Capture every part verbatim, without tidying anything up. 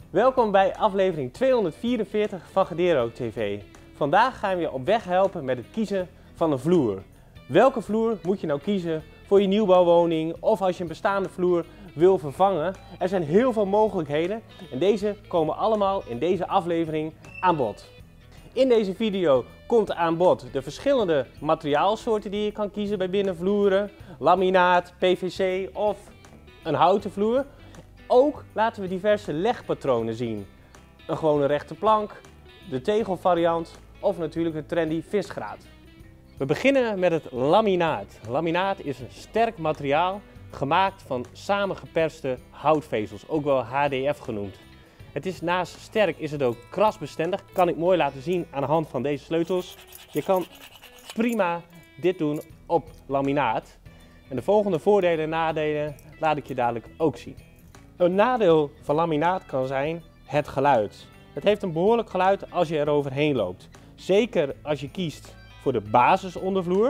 Welkom bij aflevering tweehonderdvierenveertig van Gedero T V. Vandaag gaan we je op weg helpen met het kiezen van een vloer. Welke vloer moet je nou kiezen voor je nieuwbouwwoning of als je een bestaande vloer wil vervangen? Er zijn heel veel mogelijkheden en deze komen allemaal in deze aflevering aan bod. In deze video komt aan bod de verschillende materiaalsoorten die je kan kiezen bij binnenvloeren. Laminaat, P V C of een houten vloer. Ook laten we diverse legpatronen zien. Een gewone rechte plank, de tegelvariant of natuurlijk de trendy visgraat. We beginnen met het laminaat. Laminaat is een sterk materiaal gemaakt van samengeperste houtvezels, ook wel H D F genoemd. Het is naast sterk is het ook krasbestendig, kan ik mooi laten zien aan de hand van deze sleutels. Je kan prima dit doen op laminaat. En de volgende voordelen en nadelen laat ik je dadelijk ook zien. Een nadeel van laminaat kan zijn het geluid. Het heeft een behoorlijk geluid als je er overheen loopt. Zeker als je kiest voor de basisondervloer.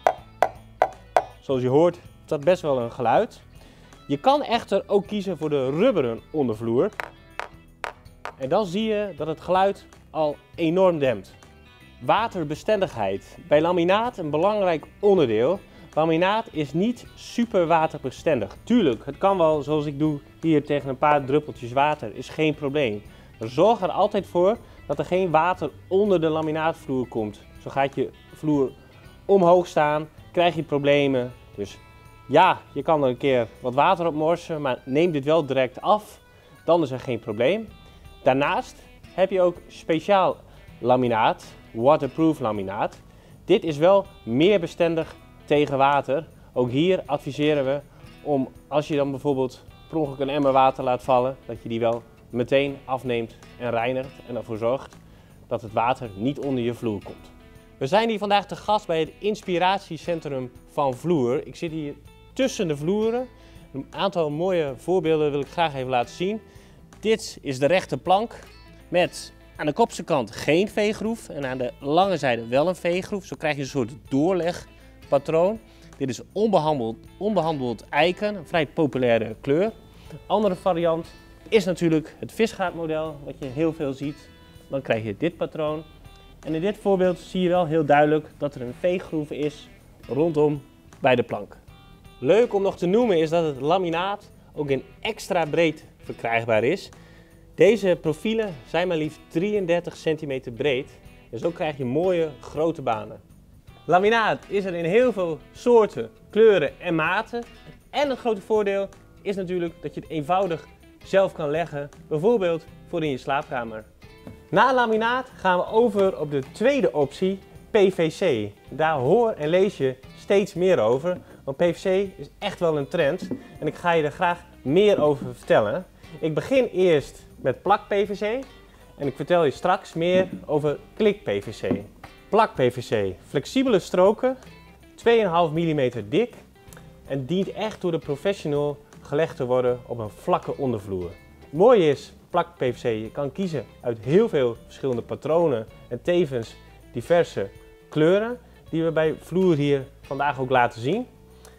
Zoals je hoort is dat best wel een geluid. Je kan echter ook kiezen voor de rubberen ondervloer. En dan zie je dat het geluid al enorm dempt. Waterbestendigheid. Bij laminaat een belangrijk onderdeel. Laminaat is niet super waterbestendig. Tuurlijk, het kan wel zoals ik doe hier tegen een paar druppeltjes water, is geen probleem. Maar zorg er altijd voor dat er geen water onder de laminaatvloer komt. Zo gaat je vloer omhoog staan, krijg je problemen. Dus ja, je kan er een keer wat water op morsen, maar neem dit wel direct af. Dan is er geen probleem. Daarnaast heb je ook speciaal laminaat, waterproof laminaat. Dit is wel meer bestendig tegen water. Ook hier adviseren we om, als je dan bijvoorbeeld per ongeluk een emmer water laat vallen, dat je die wel meteen afneemt en reinigt en ervoor zorgt dat het water niet onder je vloer komt. We zijn hier vandaag te gast bij het inspiratiecentrum van Vloer. Ik zit hier tussen de vloeren. Een aantal mooie voorbeelden wil ik graag even laten zien. Dit is de rechte plank met aan de kopse kant geen veegroef en aan de lange zijde wel een veegroef. Zo krijg je een soort doorlegpatroon. Dit is onbehandeld, onbehandeld eiken, een vrij populaire kleur. Een andere variant is natuurlijk het visgraatmodel, wat je heel veel ziet. Dan krijg je dit patroon. En in dit voorbeeld zie je wel heel duidelijk dat er een veegroef is rondom bij de plank. Leuk om nog te noemen is dat het laminaat ook in extra breed verkrijgbaar is. Deze profielen zijn maar liefst drieëndertig centimeter breed. En zo krijg je mooie grote banen. Laminaat is er in heel veel soorten, kleuren en maten. En het grote voordeel is natuurlijk dat je het eenvoudig zelf kan leggen, bijvoorbeeld voor in je slaapkamer. Na laminaat gaan we over op de tweede optie, P V C. Daar hoor en lees je steeds meer over, want P V C is echt wel een trend en ik ga je er graag meer over vertellen. Ik begin eerst met plak P V C en ik vertel je straks meer over klik P V C. Plak P V C, flexibele stroken, twee komma vijf millimeter dik en dient echt door de professional gelegd te worden op een vlakke ondervloer. Mooi is plak P V C, je kan kiezen uit heel veel verschillende patronen en tevens diverse kleuren die we bij Vloer hier vandaag ook laten zien.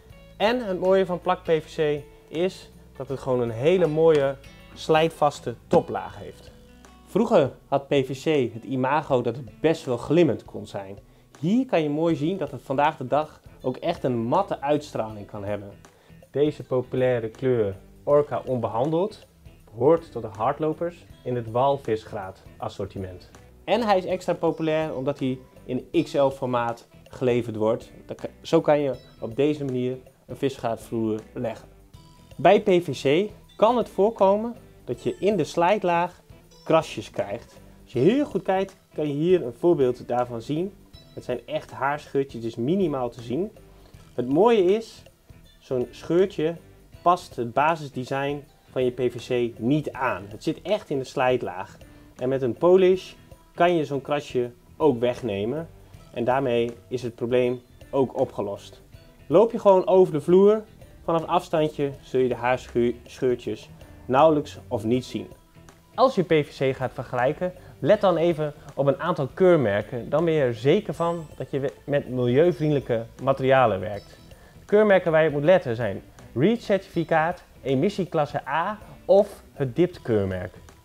En het mooie van plak P V C is dat het gewoon een hele mooie slijtvaste toplaag heeft. Vroeger had P V C het imago dat het best wel glimmend kon zijn. Hier kan je mooi zien dat het vandaag de dag ook echt een matte uitstraling kan hebben. Deze populaire kleur Orca onbehandeld behoort tot de hardlopers in het walvisgraat assortiment. En hij is extra populair omdat hij in X L formaat geleverd wordt. Zo kan je op deze manier een visgraatvloer leggen. Bij P V C kan het voorkomen dat je in de slijtlaag krasjes krijgt. Als je heel goed kijkt kan je hier een voorbeeld daarvan zien. Het zijn echt haarscheurtjes, het is minimaal te zien. Het mooie is, zo'n scheurtje past het basisdesign van je P V C niet aan. Het zit echt in de slijtlaag. En met een polish kan je zo'n krasje ook wegnemen. En daarmee is het probleem ook opgelost. Loop je gewoon over de vloer, vanaf afstandje zul je de haarscheurtjes nauwelijks of niet zien. Als je P V C gaat vergelijken, let dan even op een aantal keurmerken. Dan ben je er zeker van dat je met milieuvriendelijke materialen werkt. De keurmerken waar je op moet letten zijn REACH certificaat, emissieklasse A of het D I P T keurmerk.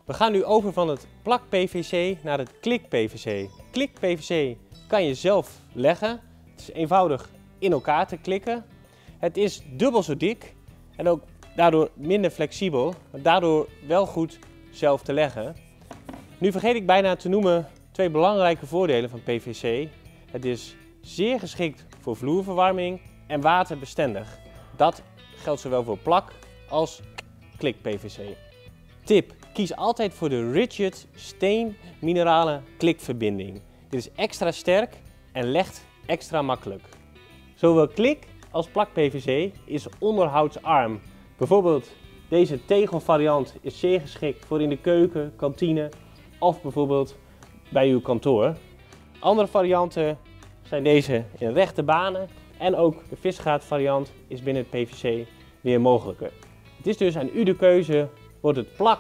We gaan nu over van het plak P V C naar het klik P V C. Klik P V C kan je zelf leggen. Het is eenvoudig in elkaar te klikken. Het is dubbel zo dik en ook daardoor minder flexibel, maar daardoor wel goed zelf te leggen. Nu vergeet ik bijna te noemen twee belangrijke voordelen van P V C. Het is zeer geschikt voor vloerverwarming en waterbestendig. Dat geldt zowel voor plak als klik P V C. Tip: kies altijd voor de Rigid steen mineralen klikverbinding. Dit is extra sterk en legt extra makkelijk. Zowel klik als plak P V C is onderhoudsarm. Bijvoorbeeld deze tegelvariant is zeer geschikt voor in de keuken, kantine of bijvoorbeeld bij uw kantoor. Andere varianten zijn deze in rechte banen en ook de visgraat variant is binnen het P V C weer mogelijker. Het is dus aan u de keuze, wordt het plak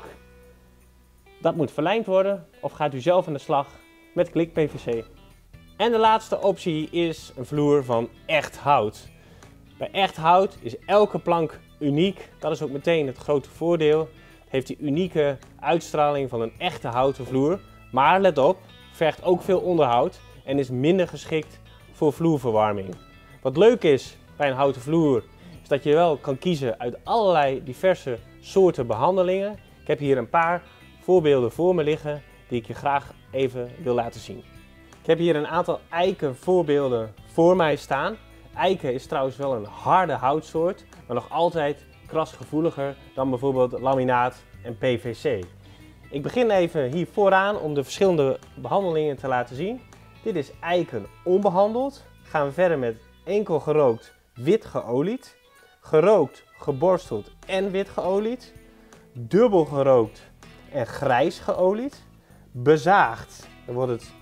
dat moet verlijmd worden of gaat u zelf aan de slag met klik P V C. En de laatste optie is een vloer van echt hout. Bij echt hout is elke plank uniek, dat is ook meteen het grote voordeel. Het heeft die unieke uitstraling van een echte houten vloer, maar let op, vergt ook veel onderhoud en is minder geschikt voor vloerverwarming. Wat leuk is bij een houten vloer is dat je wel kan kiezen uit allerlei diverse soorten behandelingen. Ik heb hier een paar voorbeelden voor me liggen die ik je graag even wil laten zien. Ik heb hier een aantal eiken voorbeelden voor mij staan. Eiken is trouwens wel een harde houtsoort, maar nog altijd krasgevoeliger dan bijvoorbeeld laminaat en P V C. Ik begin even hier vooraan om de verschillende behandelingen te laten zien. Dit is eiken onbehandeld. Gaan we verder met enkel gerookt, wit geolied. Gerookt, geborsteld en wit geolied. Dubbel gerookt en grijs geolied. Bezaagd, dan wordt het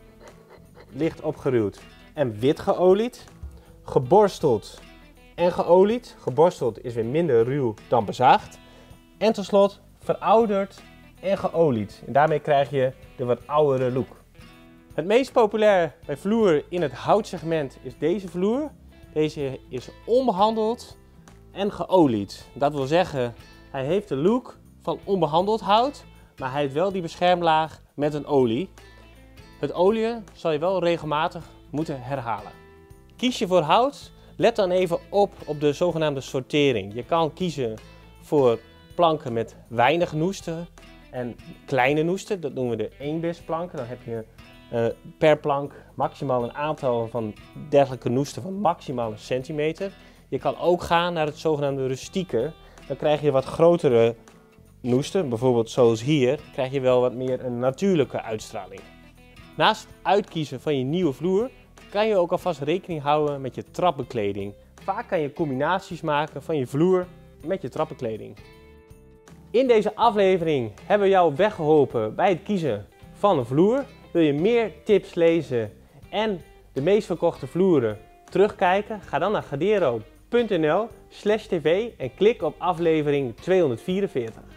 licht opgeruwd en wit geolied. Geborsteld en geolied. Geborsteld is weer minder ruw dan bezaagd. En tot slot verouderd en geolied. En daarmee krijg je de wat oudere look. Het meest populair bij vloer in het houtsegment is deze vloer. Deze is onbehandeld en geolied. Dat wil zeggen, hij heeft de look van onbehandeld hout, maar hij heeft wel die beschermlaag met een olie. Het olie zal je wel regelmatig moeten herhalen. Kies je voor hout, let dan even op op de zogenaamde sortering. Je kan kiezen voor planken met weinig noesten en kleine noesten. Dat noemen we de eenbisplanken. Dan heb je uh, per plank maximaal een aantal van dergelijke noesten van maximaal een centimeter. Je kan ook gaan naar het zogenaamde rustieke. Dan krijg je wat grotere noesten, bijvoorbeeld zoals hier, krijg je wel wat meer een natuurlijke uitstraling. Naast het uitkiezen van je nieuwe vloer kan je ook alvast rekening houden met je trapbekleding. Vaak kan je combinaties maken van je vloer met je trapbekleding. In deze aflevering hebben we jou weggeholpen bij het kiezen van een vloer. Wil je meer tips lezen en de meest verkochte vloeren terugkijken? Ga dan naar gardero punt n l slash tv en klik op aflevering tweehonderdvierenveertig.